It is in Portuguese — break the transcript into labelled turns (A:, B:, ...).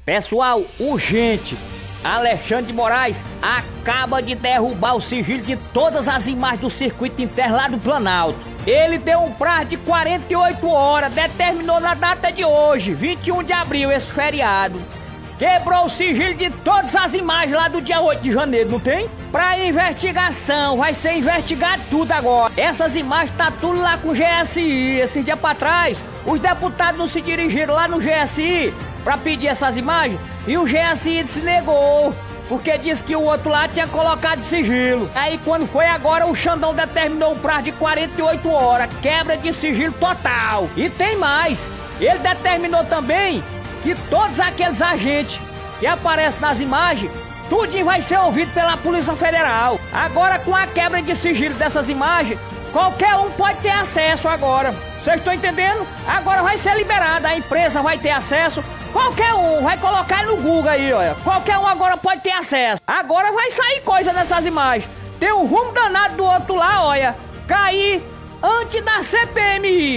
A: Pessoal, urgente! Alexandre de Moraes acaba de derrubar o sigilo de todas as imagens do circuito interno lá do Planalto. Ele deu um prazo de 48 horas, determinou na data de hoje, 21 de abril, esse feriado. Quebrou o sigilo de todas as imagens lá do dia 8 de janeiro, não tem? Pra investigação, vai ser investigado tudo agora. Essas imagens tá tudo lá com o GSI. Esses dias pra trás, os deputados não se dirigiram lá no GSI pra pedir essas imagens e o GSI se negou, porque disse que o outro lá tinha colocado sigilo. Aí quando foi agora, o Xandão determinou um prazo de 48 horas, quebra de sigilo total. E tem mais, ele determinou também que todos aqueles agentes que aparecem nas imagens, tudinho vai ser ouvido pela Polícia Federal. Agora, com a quebra de sigilo dessas imagens, qualquer um pode ter acesso agora. Vocês estão entendendo? Agora vai ser liberada, a empresa vai ter acesso. Qualquer um, vai colocar no Google aí, olha. Qualquer um agora pode ter acesso. Agora vai sair coisa nessas imagens. Tem um rumo danado do outro lá, olha. Cair antes da CPMI.